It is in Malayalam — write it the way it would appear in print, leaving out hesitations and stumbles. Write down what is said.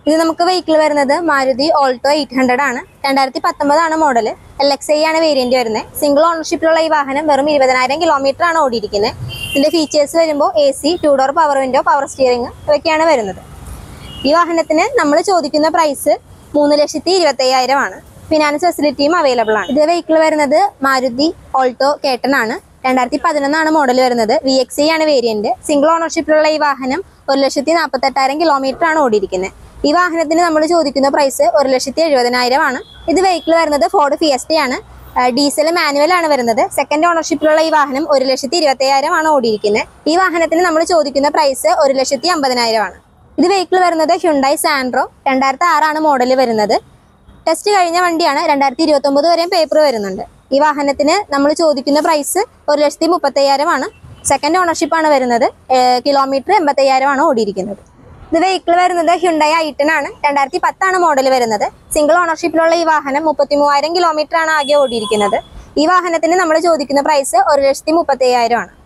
ഇത് നമുക്ക് വെഹിക്കിൾ വരുന്നത് മാരുതി ഓൾട്ടോ 800 ആണ്. 2019 ആണ് മോഡൽ. LXi ആണ് വേരിയന്റ് വരുന്നത്. സിംഗിൾ ഓണർഷിപ്പിലുള്ള ഈ വാഹനം വെറും 20,000 കിലോമീറ്റർ ആണ് ഓടിയിരിക്കുന്നത്. ഇതിന്റെ ഫീച്ചേഴ്സ് വരുമ്പോൾ AC, 2 door power window, power steering ഇവയൊക്കെയാണ് വരുന്നത്. ഈ വാഹനത്തിന് നമ്മൾ ചോദിക്കുന്ന പ്രൈസ് 3,25,000 ആണ്. ഫിനാൻസ് ഫെസിലിറ്റിയും അവൈലബിൾ ആണ്. ഇത് വെഹിക്കിൾ വരുന്നത് മാരുതി ഓൾട്ടോ K10 ആണ്. 2011 ആണ് മോഡൽ വരുന്നത്. VXi ആണ് വേരിയന്റ്. സിംഗിൾ ഓണർഷിപ്പിലുള്ള ഈ വാഹനം 1,48,000 കിലോമീറ്റർ ആണ് ഓടിയിരിക്കുന്നത്. ഈ വാഹനത്തിന് നമ്മൾ ചോദിക്കുന്ന പ്രൈസ് 1,70,000 ആണ്. ഇത് വെഹിക്കിൾ വരുന്നത് ഫോർഡ് ഫിയസ്റ്റ ആണ്. ഡീസൽ മാനുവൽ ആണ് വരുന്നത്. സെക്കൻഡ് ഓണർഷിപ്പിലുള്ള ഈ വാഹനം 1,70,000 ആണ് ഓടിയിരിക്കുന്നത്. ഈ വാഹനത്തിന് നമ്മൾ ചോദിക്കുന്ന പ്രൈസ് 1,50,000 ആണ്. ഇത് വെഹിക്കിൾ വരുന്നത് ഹ്യുണ്ടായി സാൻഡ്രോ. 2006 ആണ് മോഡൽ വരുന്നത്. ടെസ്റ്റ് കഴിഞ്ഞ വണ്ടിയാണ്. 2029 വരെയും പേപ്പർ വരുന്നുണ്ട്. ഈ വാഹനത്തിന് നമ്മൾ ചോദിക്കുന്ന പ്രൈസ് 1,30,000 ആണ്. സെക്കൻഡ് ഓണർഷിപ്പ് ആണ് വരുന്നത്. കിലോമീറ്റർ 85,000 ആണ് ഓടിയിരിക്കുന്നത്. ഇത് വെഹിക്കിൾ വരുന്നത് ഹ്യുണ്ടായി i10 ആണ്. 2010 ആണ് മോഡൽ വരുന്നത്. സിംഗിൾ ഓണർഷിപ്പിലുള്ള ഈ വാഹനം 33,000 കിലോമീറ്റർ ആണ് ആകെ ഓടിയിരിക്കുന്നത്. ഈ വാഹനത്തിന് നമ്മൾ ചോദിക്കുന്ന പ്രൈസ് 1,30,000 ആണ്.